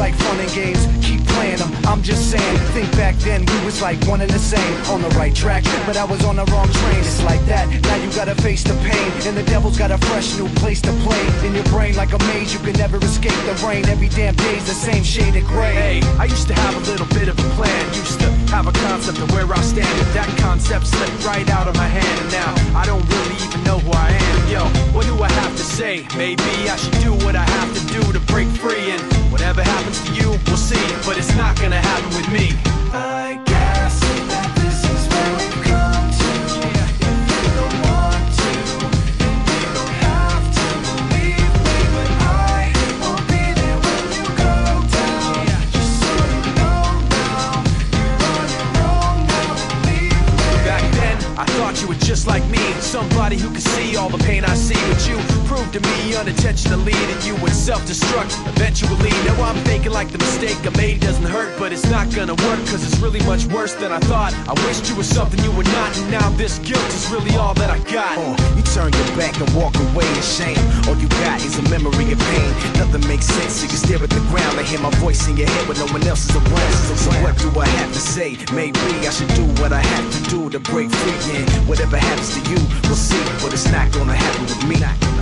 like fun and games, keep playing them. I'm just saying, think back then we was like one and the same. On the right track, but I was on the wrong train. It's like that, now you gotta face the pain. And the devil's got a fresh new place to play. In your brain like a maze, you can never escape the rain. Every damn day's the same shade of gray. Hey, I used to have a little bit of a plan. Used to have a concept of where I stand, but that concept slipped right out of my hand. And now I don't really even know who I am. Yo, what do I have to say? Maybe I should do what I have to do to break free. And whatever happens to you, we'll see. But it's not gonna happen with me. I guess that this is where we've come to. If you don't want to, then you don't have to believe me. But I will be there when you go down. Just so you know now, you're on your own now, believe me. Back then, I thought you were just like me, somebody who could see all the pain I see. But you proved to me unintentionally that you would self-destruct eventually. Now I'm thinking like the mistake I made doesn't hurt, but it's not gonna work, cause it's really much worse than I thought. I wished you were something you were not, and now this guilt is really all that I got. You turn your back and walk away in shame. All you got is a memory of pain. Nothing makes sense, you can stare at the ground and hear my voice in your head when no one else is around. So what do I have to say? Maybe I should do what I have to do to break free. And whatever happens to you, we'll see, but it's not gonna happen with me.